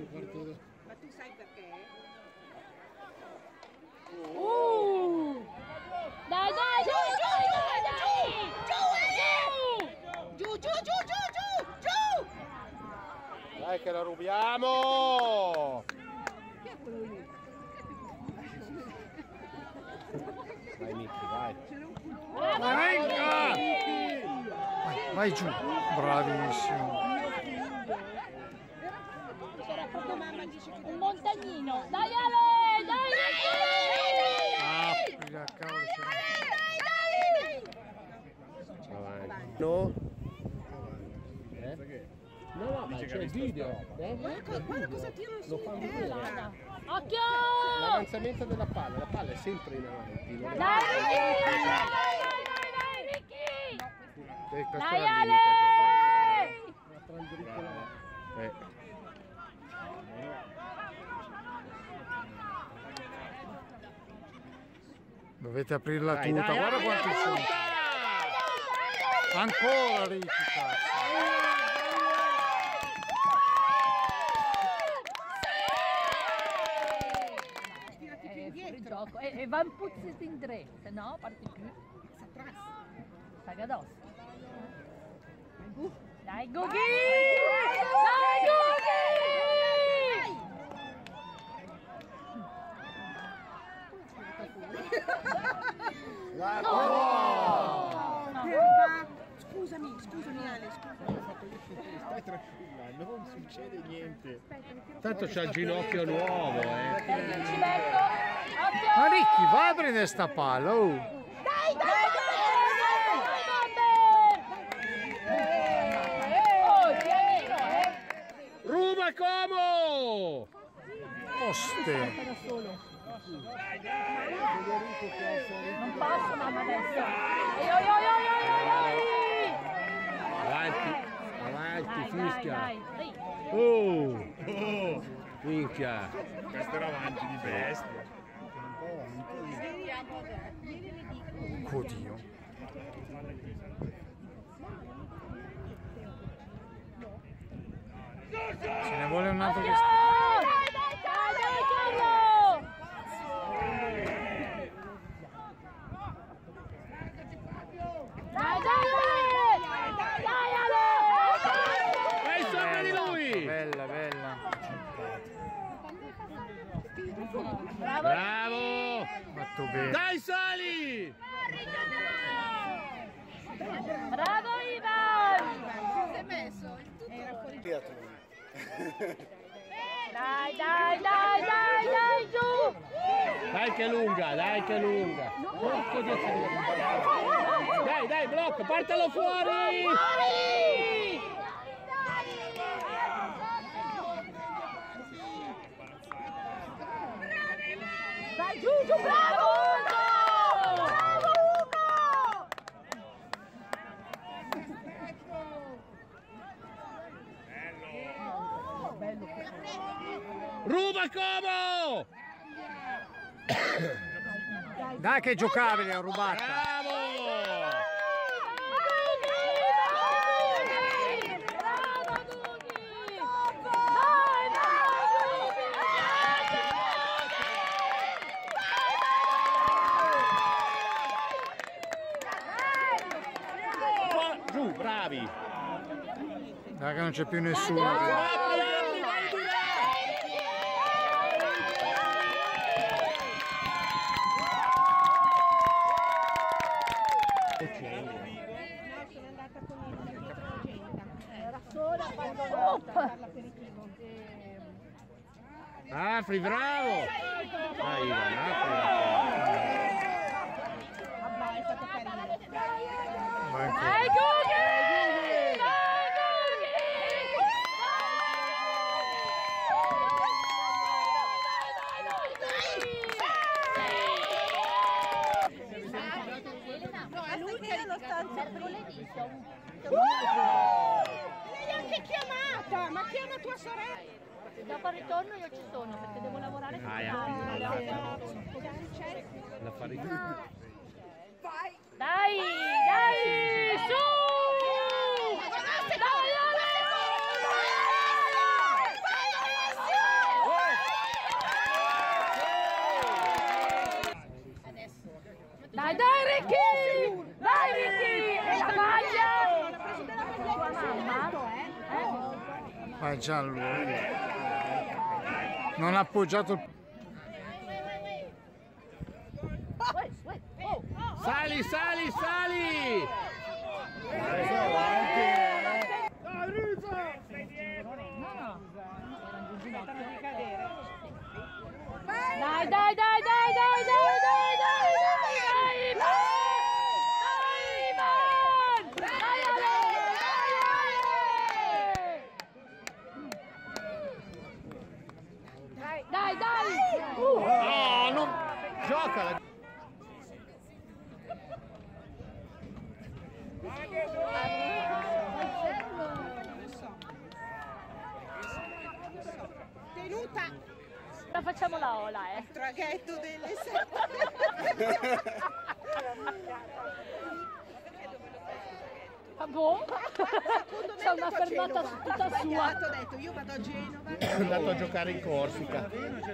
Ma tu sai perché? Dai, dai, giù, giù, giù, Giù, giù, giù, giù, giù, giù! Dai che la rubiamo! Chi è quello lì? Vai Michi, vai! Vai giù, bravissimo. C'era proprio mamma dice che un montagnino. Dai Ale, dai! Apri, cavolo. Avanti. No? No, ma c'è il video. Guarda cosa tirano su in terra! Occhio! L'avanzamento della palla, la palla è sempre in avanti. Non è Dai Ricky! questo Dai era Ale! l'Inter. Dovete aprirla Dai, tutta, dai, guarda dai, quanti sono. Ancora Ricky, cazzo. Fuori gioco. E van puzzi in tre, se no parti più. Stai addosso. Dai Gughi! Dai Gughi! Scusami Ale, Stai tranquilla, non succede niente. Tanto c'ha il ginocchio nuovo, Ci metto. Occhio! Ma Ricky, vai a prendere sta palla, oh. Dai, dai, Ruba Como! Oste. non posso mamma adesso. Avanti, Dai, fischia. dai. Oh, minchia. Questo era avanti di bestia. Oddio. Ce ne vuole un altro che sta. Dai, Carlo! Dai, Ale! Vai sopra di lui! Bella, bella. Bravo! Fatto bene. Dai Sali! Bravo Ivan! si è messo il tutto. Era fuori gioco. Dai, giù! Dai che lunga, dai che lunga! Dai, blocco, portalo fuori! Vai giù, bravo Ugo! Bravo Ugo! Bello. Ruba Como! Dai che giocabile, ha rubata. Bravo! Giù, bravi! Dai che non c'è più nessuno. Apri, vai di là! Sono andata con il agenda. Era sola quando andata a fare l'aperitivo. Apri, bravo! Dai Ivan, apri! Vabbè, è stato carino. Vai ancora. Dai Gughi! No, è lui che lo sta Mercoledì L'hai anche chiamata, ma chiama tua sorella. dopo il ritorno io ci sono perché devo lavorare con L'affare Dai, su! Dai, Vai Gianluca. Non ha appoggiato il... Sali, sali, sali! Dai, dai, dai, dai, dai, dai, dai, dai, dai, dai, dai, dai, dai, dai! No, non... Giocala! Tenuta La facciamo la ola, il traghetto delle 7. Ah, boh? C'è una fermata tutta sua. Ho detto io vado a Genova. È andato a giocare in Corsica.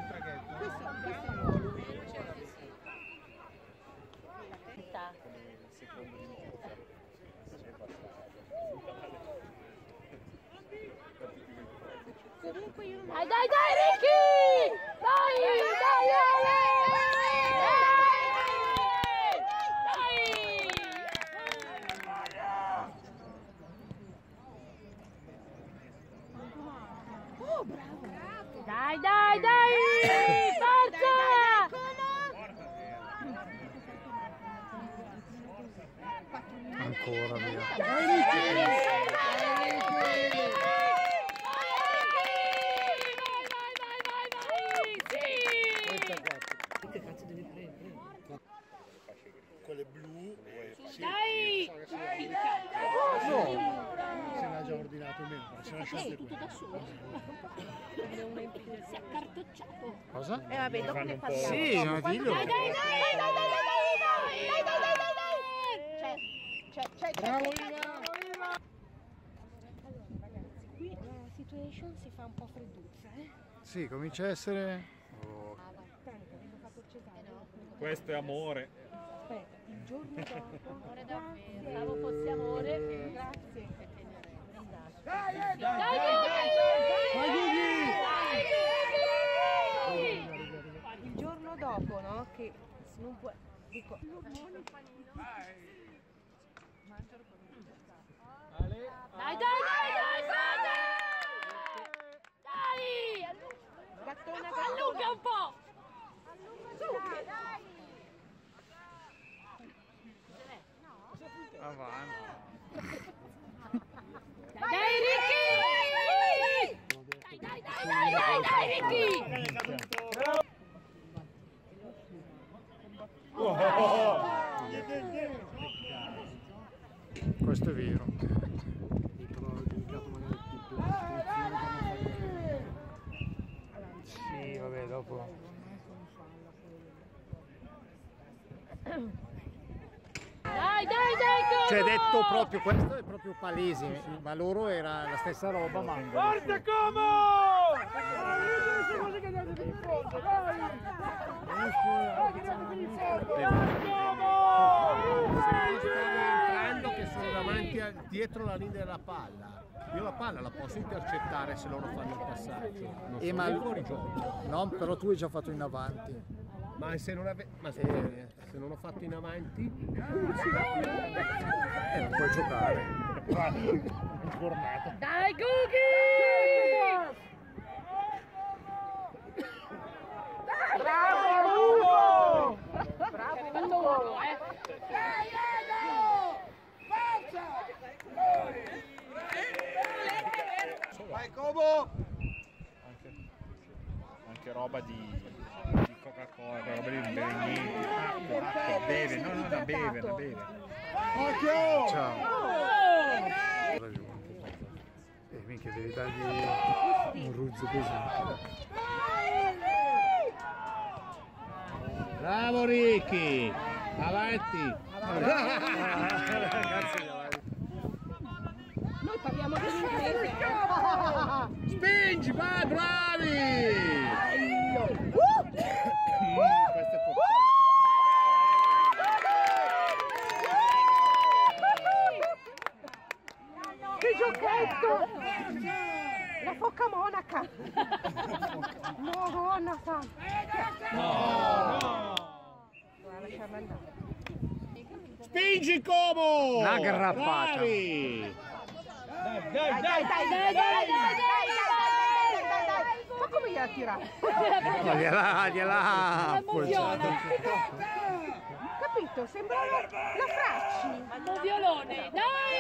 Comunque io non Dai, dai, dai, Ricky! Dai, dai, dai, dai, dai, forza! Ancora via. Quelle blu. Dai! No, se l'ha già ordinato meno, se lasciate tutto da solo. Si è accartocciato. Cosa? vabbè, dopo ne parliamo. Sì, no, dillo. Dai, dai, dai, dai, dai, dai, dai, C'è. Bravo Iva! Allora ragazzi, qui la situation si fa un po' fredduzza, Sì, comincia a essere... Oh. Tanto, abbiamo fatto il cesareo. Questo è amore. Aspetta, il giorno dopo. Amore davvero. Pensavo fosse amore. Grazie. Dai, Dai, dai, Il giorno dopo, no? Che non può. Dico. dai, dai, dai, Gattona, allunga un po'. Avanti. Dai, Ricky! Dai, Ricky! Questo è vero. Sì, vabbè, dopo... Dai, Cioè, detto proprio, questo è proprio palese, ma loro era la stessa roba, ma... Forte Como! Entrando che sono davanti dietro la linea della palla. Io la palla la posso intercettare se loro fanno il passaggio. Non sono ma... fuori gioco. No, però tu hai già fatto in avanti. Ma se non scusami, se non ho fatto in avanti, Non puoi giocare. Dai, Gugi! Bravo! Bravo, vai Como! Anche roba di Coca-Cola, roba di beve niente. Acqua, beve, no, da beve, da beve. Ciao. Ragione. Minchia, devi dargli un ruzzo così. Bravo Ricky! Avanti! Noi parliamo dell'inglese. Spingi, vai, bravi! Questo è forzato. Che giochetto! La foca monaca. No, no, sa. Lasciarla andare. Spingi Como! Una grappata. Bravi! Dai. Ma come gliela tirare? Gliela appoggiata. Capito? Sembra la Fracci. Un violone, dai!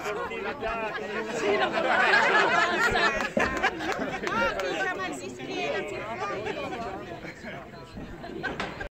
Sì, la Ah, mal di schiena,